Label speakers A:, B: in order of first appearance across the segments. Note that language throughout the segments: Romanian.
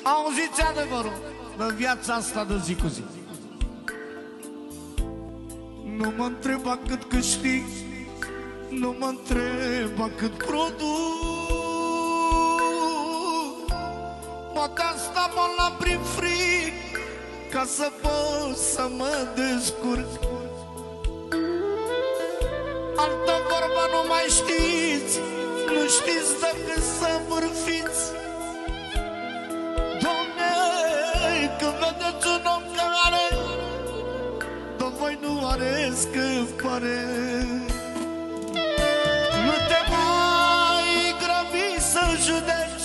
A: Auziți adevărul în viața asta de zi cu zi. Nu mă întreba cât câștig, nu mă întreba cât produc. Poate asta mă la prin fric, ca să pot să mă descurc. Altă vorbă nu mai știți, nu știți dacă să vârfiți. Doamne, când vedeți un om care de voi nu are scăpare, nu te mai grăbi să judeci.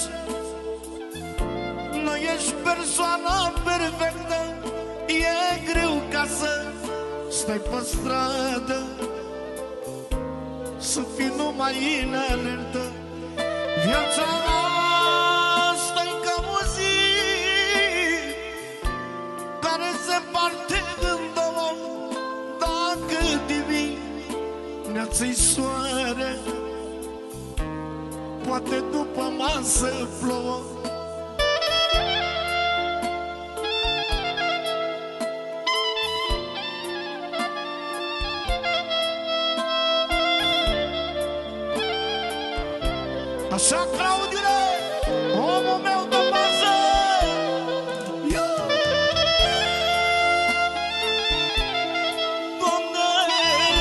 A: Nu ești persoana perfectă, e greu ca să stai pe stradă, să fii numai în alertă. Viața asta-i ca o zi care se împarte în două. Dacă dimineața-i soare, poate după masă plouă. Așa, Claudiule, omul meu de bază. Doamne,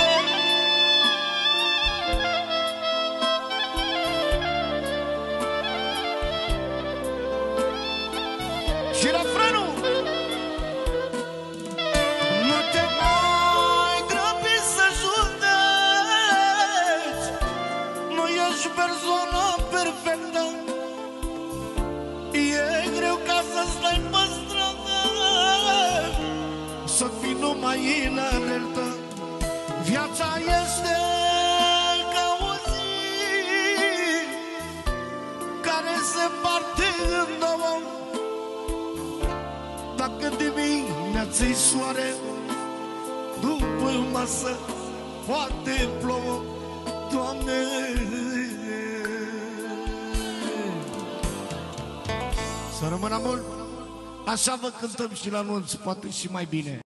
A: și refrenul. Nu te mai grăbi să judeci, nu ești persoană perfectă, e greu ca să stai pe stradă, să fii numai în alertă. Viața este ca o zi care se împarte în două. Dacă dimineața-i soare, după masă poate plouă. Doamne, să rămână mult. Așa vă cântăm și la anunț, poate și mai bine.